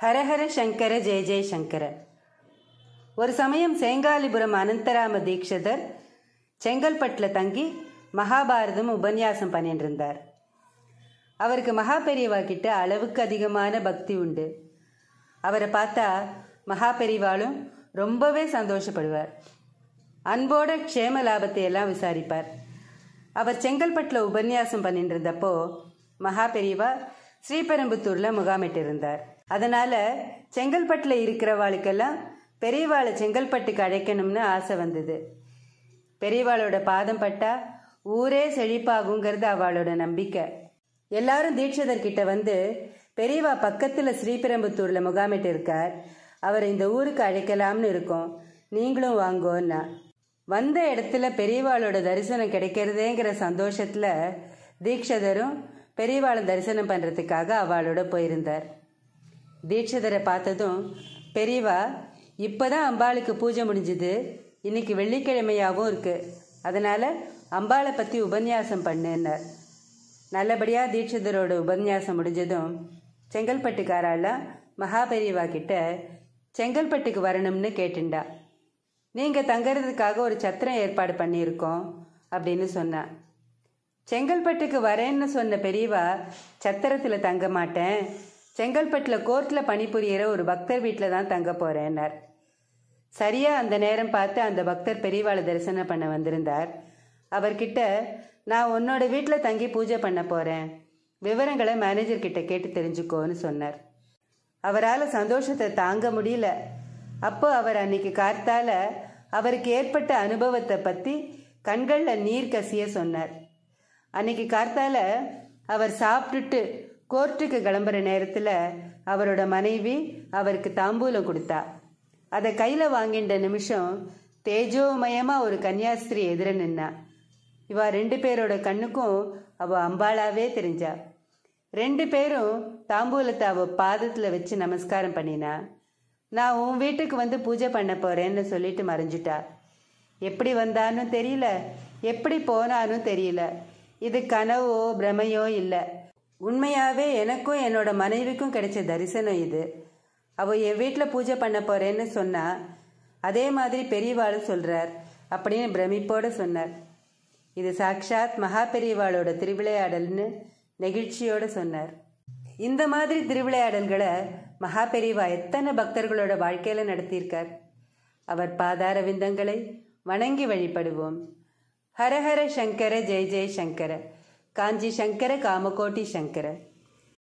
ஹரஹர சங்கர ஜெய ஜெய சங்கர. ஒரு சமயம் சேங்காலிபுரம் அனந்தராம தீக்ஷிதர் செங்கல்பட்டில் தங்கி மகாபாரதம் உபன்யாசம் பண்ணிட்டு இருந்தார். அவருக்கு மகா பெரியவா கிட்ட அளவுக்கு அதிகமான பக்தி உண்டு. அவரை பார்த்தா மகா பெரியவாளும் ரொம்பவே சந்தோஷப்படுவார். அன்போட க்ஷேம லாபத்தை எல்லாம் விசாரிப்பார். அவர் செங்கல்பட்டில் உபன்யாசம் பண்ணிட்டு இருந்தப்போ மகா பெரியவா ஸ்ரீபெரும்புத்தூரில் முகாமிட்டு இருந்தார். அதனால் செங்கல்பட்டில் இருக்கிறவாளுக்கெல்லாம் பெரியவாளை செங்கல்பட்டுக்கு அழைக்கணும்னு ஆசை வந்தது. பெரியவாளோட பாதம் பட்டா ஊரே செழிப்பாகுங்கிறது அவளோட நம்பிக்கை. எல்லாரும் தீட்சிதர்கிட்ட வந்து பெரியவா பக்கத்தில் ஸ்ரீபெரும்புத்தூரில் முகாமிட்டு இருக்கார், அவரை இந்த ஊருக்கு அழைக்கலாம்னு இருக்கோம், நீங்களும் வாங்கோன்னா. வந்த இடத்துல பெரியவாளோட தரிசனம் கிடைக்கிறதேங்கிற சந்தோஷத்தில் தீட்சிதரும் பெரியவாளை தரிசனம் பண்ணுறதுக்காக அவளோட போயிருந்தார். தீட்சிதரை பார்த்ததும், பெரியவா இப்போதான் அம்பாளுக்கு பூஜை முடிஞ்சுது, இன்னைக்கு வெள்ளிக்கிழமையாகவும் இருக்கு, அதனால் அம்பாளை பற்றி உபன்யாசம் பண்ணுன்னார். நல்லபடியாக தீட்சிதரோட உபன்யாசம் முடிஞ்சதும் செங்கல்பட்டுக்காரெல்லாம் மகா பெரியவா கிட்ட செங்கல்பட்டுக்கு வரணும்னு கேட்டுண்டா. நீங்கள் தங்கறதுக்காக ஒரு சத்திரம் ஏற்பாடு பண்ணியிருக்கோம் அப்படின்னு சொன்னா. செங்கல்பட்டுக்கு வரேன்னு சொன்ன பெரியவா, சத்திரத்தில் தங்க மாட்டேன், செங்கல்பட்டில் கோர்ட்டில் பணிபுரியிற ஒரு பக்தர் வீட்டில் தான் தங்க போகிறேன்னார். சரியாக அந்த நேரம் பார்த்து அந்த பக்தர் பெரியவாளை தரிசனம் பண்ண வந்திருந்தார். அவர்கிட்ட, நான் உன்னோட வீட்டில் தங்கி பூஜை பண்ண போகிறேன், விவரங்களை மேனேஜர்கிட்ட கேட்டு தெரிஞ்சுக்கோன்னு சொன்னார். அவரால் சந்தோஷத்தை தாங்க முடியல. அப்போ அவர் அன்னைக்கு கார்த்தால அவருக்கு ஏற்பட்ட அனுபவத்தை பற்றி கண்களில் நீர் கசிய சொன்னார். அன்னைக்கு கார்த்தால அவர் சாப்பிட்டுட்டு கோர்ட்டுக்கு கிளம்புற நேரத்தில் அவரோட மனைவி அவருக்கு தாம்பூலம் கொடுத்தா. அதை கையில் வாங்கின்ற நிமிஷம் தேஜோமயமாக ஒரு கன்னியாஸ்திரி எதிர நின்னா. இவா 2 பேரோட கண்ணுக்கும் அவள் அம்பாளாவே தெரிஞ்சா. 2 பேரும் தாம்பூலத்தை அவள் பாதத்தில் வச்சு நமஸ்காரம் பண்ணினா. நான் உன் வீட்டுக்கு வந்து பூஜை பண்ண போகிறேன்னு சொல்லிட்டு மறைஞ்சிட்டா. எப்படி வந்தான்னு தெரியல, எப்படி போனான்னு தெரியல. இது கனவோ பிரமையோ இல்லை, உண்மையாகவே எனக்கும் என்னோட மனைவிக்கும் கிடைச்ச தரிசனம் இது. அவள் என் வீட்டில் பூஜை பண்ண போகிறேன்னு சொன்னா, அதே மாதிரி பெரியவாளும் சொல்கிறார் அப்படின்னு பிரமிப்போடு சொன்னார். இது சாக்ஷாத் மகா பெரியவாளோட திருவிளையாடல்னு நெகிழ்ச்சியோடு சொன்னார். இந்த மாதிரி திருவிளையாடல்களை மகா பெரியவா எத்தனை பக்தர்களோட வாழ்க்கையில் நடத்தியிருக்கார். அவர் பாதார விந்தங்களை வணங்கி வழிபடுவோம். ஹரஹர சங்கர ஜெய ஜெய சங்கர. காஞ்சி சங்கர காமகோட்டி சங்கர.